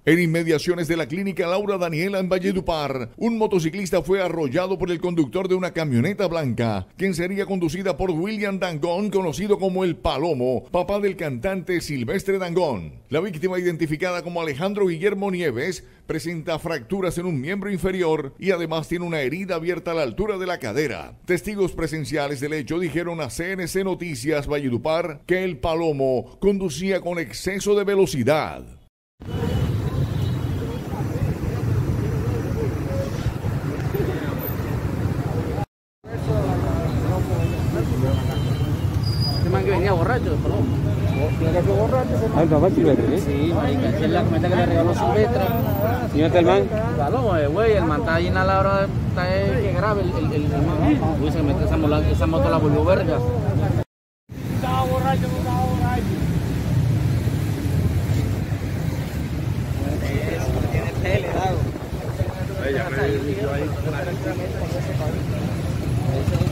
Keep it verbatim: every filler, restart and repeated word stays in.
En inmediaciones de la clínica Laura Daniela en Valledupar, un motociclista fue arrollado por el conductor de una camioneta blanca, quien sería conducida por William Dangón, conocido como El Palomo, papá del cantante Silvestre Dangond. La víctima, identificada como Alejandro Guillermo Nieves, presenta fracturas en un miembro inferior y además tiene una herida abierta a la altura de la cadera. Testigos presenciales del hecho dijeron a C N C Noticias Valledupar que El Palomo conducía con exceso de velocidad. Este man que venía borracho, perdón. ¿Venía borracho? Ah, el papá Silvestre, ¿eh? Sí, marica, esa es la cometa que le regaló Silvestre. ¿Y no está el man? Claro, güey, el man está ahí en la hora, está que grave el, el, el, el man. Uy, se mete esa, mola, esa moto la volvió verga. Estaba borracho, no estaba borracho. Tiene tele, dado. Ella me dijo ahí.